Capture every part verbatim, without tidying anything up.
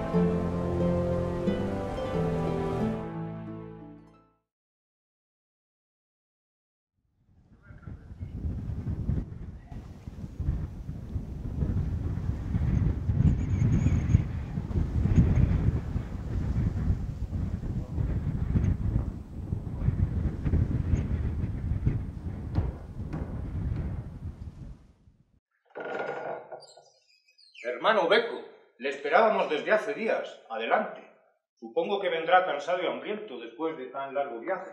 Hermano Beco, le esperábamos desde hace días. Adelante. Supongo que vendrá cansado y hambriento después de tan largo viaje.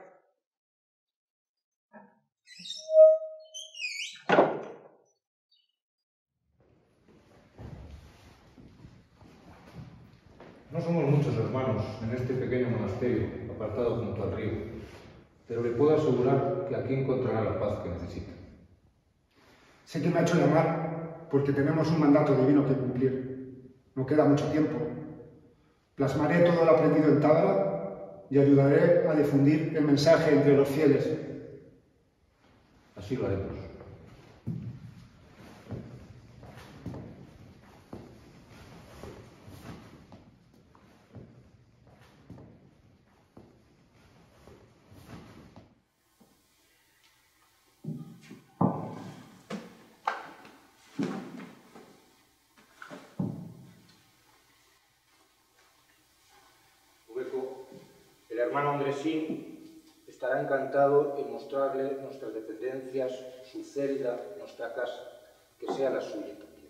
No somos muchos hermanos en este pequeño monasterio, apartado junto al río, pero le puedo asegurar que aquí encontrará la paz que necesita. Sé que me ha hecho llamar porque tenemos un mandato divino que cumplir. No queda mucho tiempo. Plasmaré todo lo aprendido en Tábara y ayudaré a difundir el mensaje entre los fieles. Así lo haremos. El hermano Andresín estará encantado en mostrarle nuestras dependencias, su celda, nuestra casa, que sea la suya también.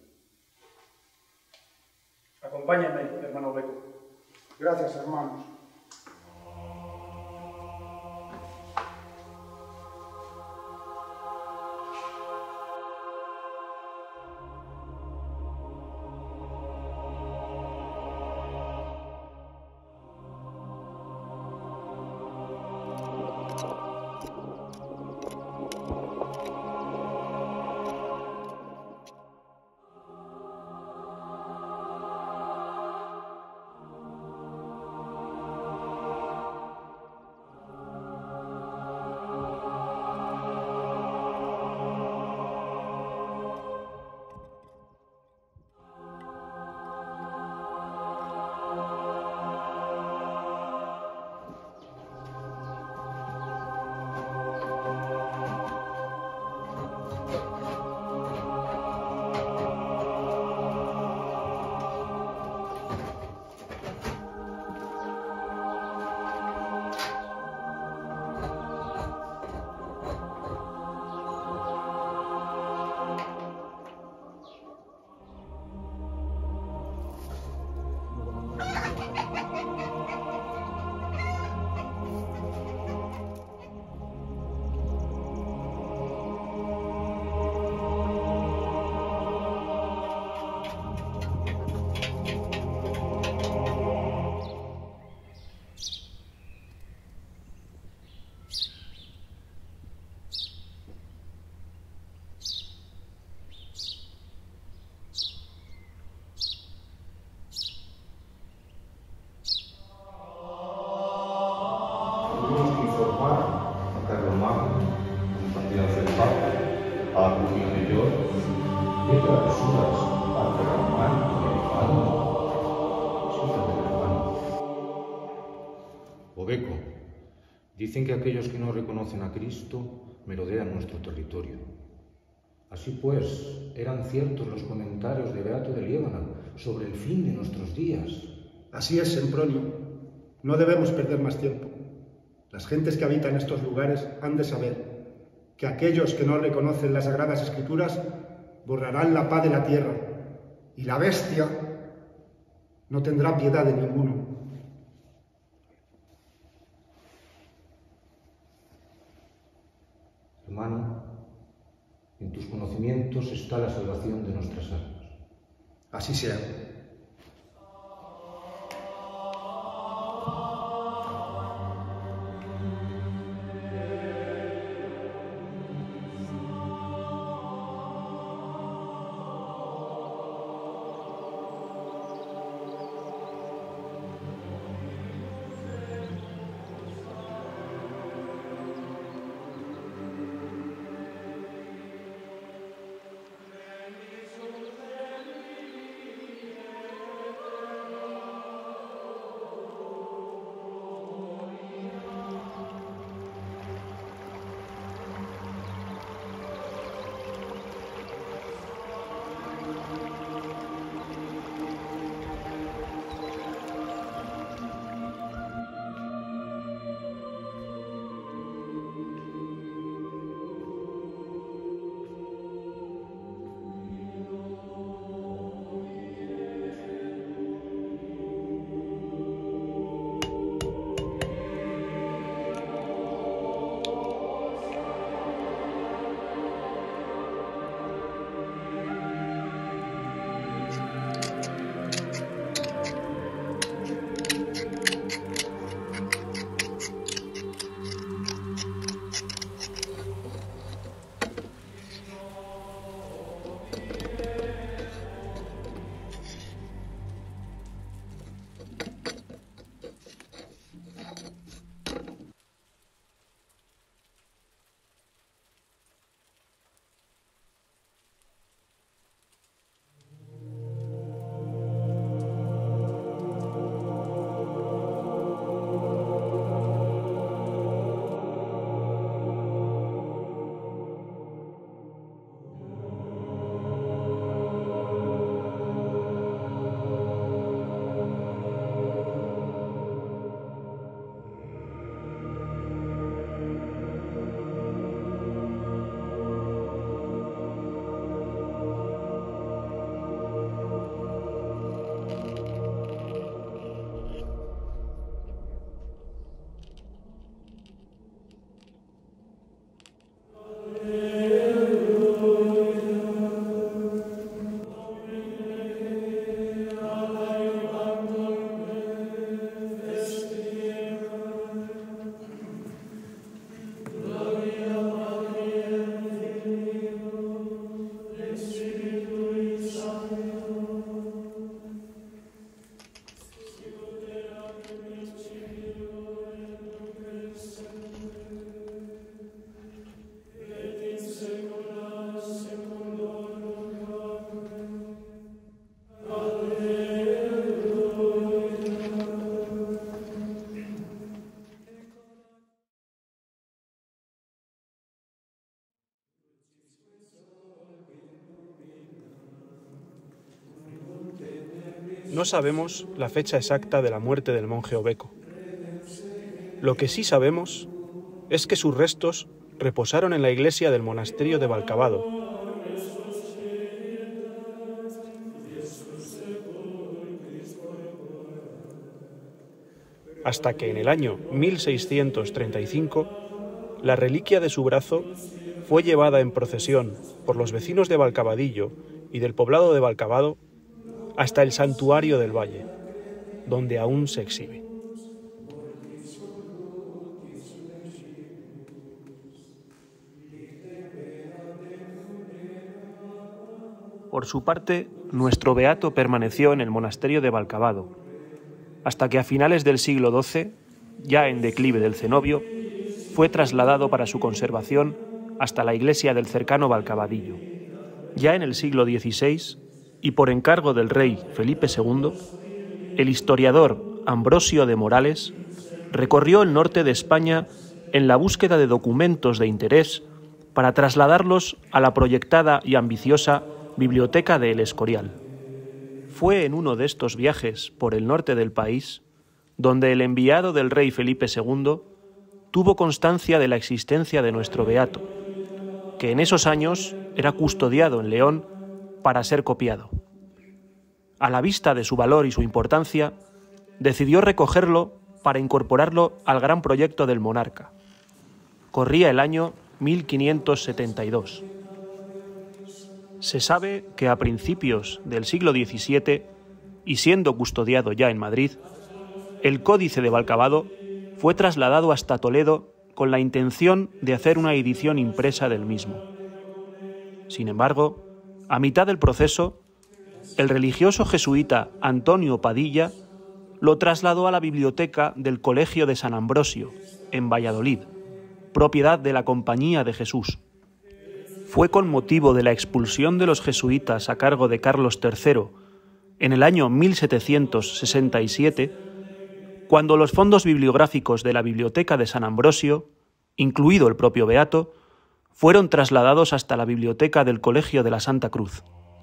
Acompáñenme, hermano Beco. Gracias, hermanos. Obeco, dicen que aquellos que no reconocen a Cristo merodean nuestro territorio. Así pues, eran ciertos los comentarios de Beato de Liébana sobre el fin de nuestros días. Así es, Sempronio. No debemos perder más tiempo. Las gentes que habitan estos lugares han de saber que aquellos que no reconocen las Sagradas Escrituras borrarán la paz de la tierra, y la bestia no tendrá piedad de ninguno. Hermano, en tus conocimientos está la salvación de nuestras almas. Así sea. No sabemos la fecha exacta de la muerte del monje Obeco. Lo que sí sabemos es que sus restos reposaron en la iglesia del monasterio de Valcavado, hasta que en el año mil seiscientos treinta y cinco la reliquia de su brazo fue llevada en procesión por los vecinos de Valcavadillo y del poblado de Valcavado hasta el santuario del Valle, donde aún se exhibe. Por su parte, nuestro beato permaneció en el monasterio de Valcavado, hasta que a finales del siglo doce, ya en declive del cenobio, fue trasladado para su conservación hasta la iglesia del cercano Valcavadillo. Ya en el siglo dieciséis, y por encargo del rey Felipe segundo, el historiador Ambrosio de Morales recorrió el norte de España en la búsqueda de documentos de interés para trasladarlos a la proyectada y ambiciosa Biblioteca de El Escorial. Fue en uno de estos viajes por el norte del país donde el enviado del rey Felipe segundo tuvo constancia de la existencia de nuestro beato, que en esos años era custodiado en León para ser copiado. A la vista de su valor y su importancia, decidió recogerlo para incorporarlo al gran proyecto del monarca. Corría el año mil quinientos setenta y dos. Se sabe que a principios del siglo diecisiete, y siendo custodiado ya en Madrid, el Códice de Valcavado fue trasladado hasta Toledo con la intención de hacer una edición impresa del mismo. Sin embargo, a mitad del proceso, el religioso jesuita Antonio Padilla lo trasladó a la biblioteca del Colegio de San Ambrosio, en Valladolid, propiedad de la Compañía de Jesús. Fue con motivo de la expulsión de los jesuitas a cargo de Carlos tercero en el año mil setecientos sesenta y siete, cuando los fondos bibliográficos de la Biblioteca de San Ambrosio, incluido el propio beato, fueron trasladados hasta la biblioteca del Colegio de la Santa Cruz.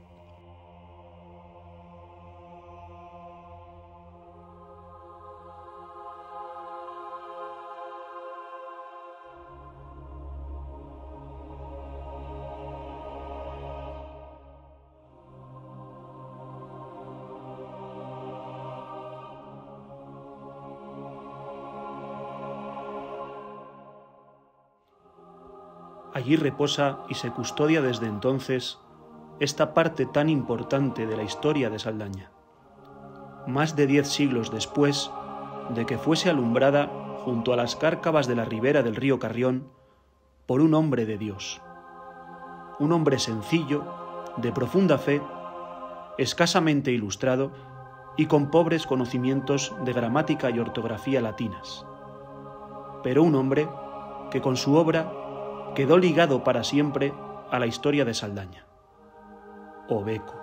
Allí reposa y se custodia desde entonces esta parte tan importante de la historia de Saldaña, más de diez siglos después de que fuese alumbrada junto a las cárcavas de la ribera del río Carrión por un hombre de Dios, un hombre sencillo, de profunda fe, escasamente ilustrado y con pobres conocimientos de gramática y ortografía latinas, pero un hombre que con su obra quedó ligado para siempre a la historia de Saldaña. Obeco.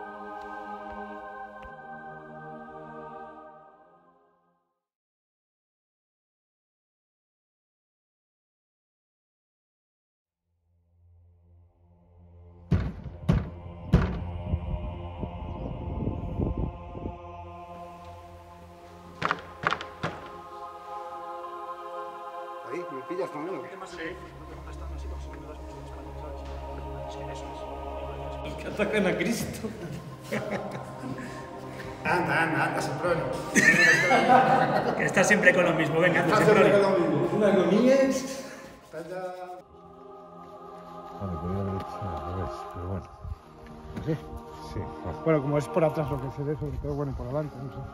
Ahí, me pillas también. Los que atacan a Cristo. Anda, anda, anda, Sempronio. Que está siempre con lo mismo. Venga, Está siempre con lo mismo. Una agonía. Está ya... Vale, podría haber hecho al revés, pero bueno. ¿Sí? Sí, bueno. Bueno, como es por atrás lo que se ve, sobre todo, bueno, y por adelante, no sé.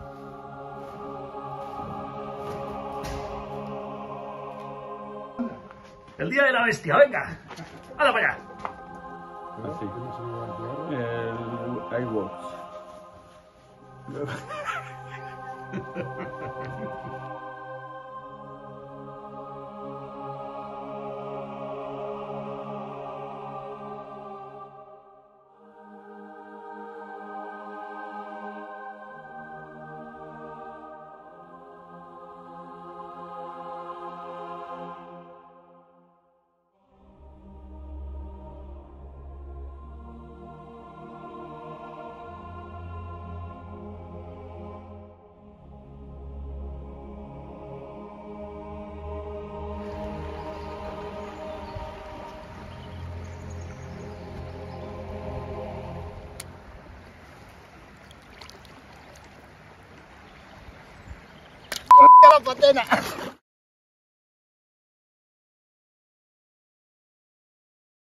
El día de la bestia, venga. ¡Hala para allá! Así. El iWatch. la patena!